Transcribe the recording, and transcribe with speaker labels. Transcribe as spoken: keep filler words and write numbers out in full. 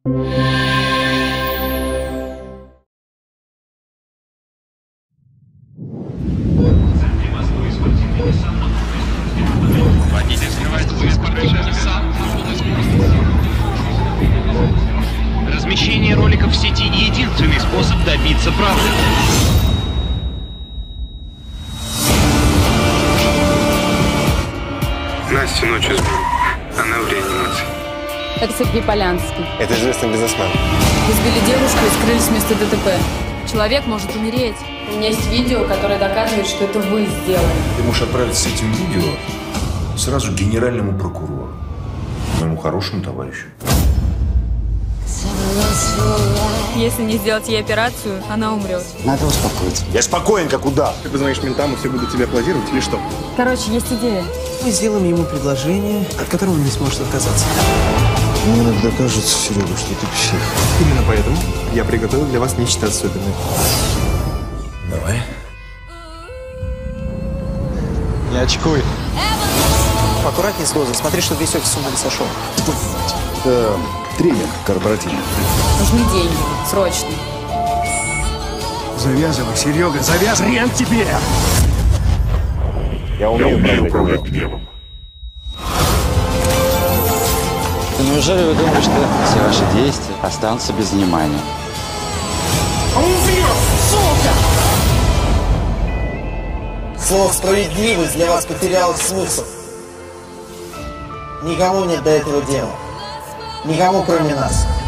Speaker 1: Водитель скрывает свой спортивный сам. Размещение роликов в сети — единственный способ добиться правды.
Speaker 2: Настю ночью сбил. Она в реанимации.
Speaker 3: Это Сергей Полянский.
Speaker 4: Это известный бизнесмен.
Speaker 3: Избили девушку и скрылись с места ДТП.
Speaker 5: Человек может умереть.
Speaker 3: У меня есть видео, которое доказывает, что это вы сделали.
Speaker 6: Ты можешь отправиться с этим видео сразу к генеральному прокурору, моему хорошему товарищу.
Speaker 5: Если не сделать ей операцию, она умрет.
Speaker 4: Надо успокоиться. Я спокоен, как удав.
Speaker 7: Ты позвонишь ментам, и все будут тебе аплодировать или что?
Speaker 3: Короче, есть идея.
Speaker 8: Мы сделаем ему предложение, от которого он не сможет отказаться.
Speaker 4: Мне иногда кажется, Серега, что ты псих.
Speaker 7: Именно поэтому я приготовил для вас нечто особенное.
Speaker 6: Давай.
Speaker 8: Не очкуй. Аккуратней с дозой. Смотри, чтобы весь офис с ума не сошел.
Speaker 4: Это тренер корпоративный.
Speaker 3: Нужны деньги. Срочно.
Speaker 7: Завязывай, Серега, завязывай! Хрен тебе!
Speaker 4: Я умею управлять гневом.
Speaker 9: Неужели вы думаете, что все ваши действия останутся без внимания?
Speaker 8: Он врет, сука! Слово «справедливость» для вас потеряло смысл. Никому нет до этого дела. Никому, кроме нас.